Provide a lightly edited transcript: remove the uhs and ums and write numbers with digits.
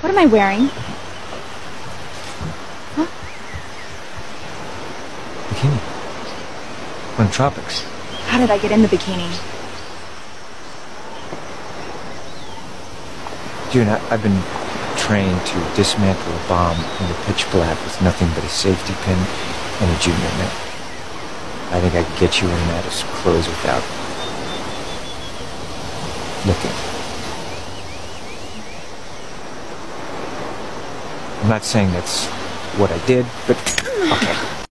What am I wearing? Huh? Bikini. From tropics. How did I get in the bikini? June, I've been trained to dismantle a bomb in the pitch black with nothing but a safety pin and a junior mint. I think I could get you in and out of clothes without looking. I'm not saying that's what I did, but okay.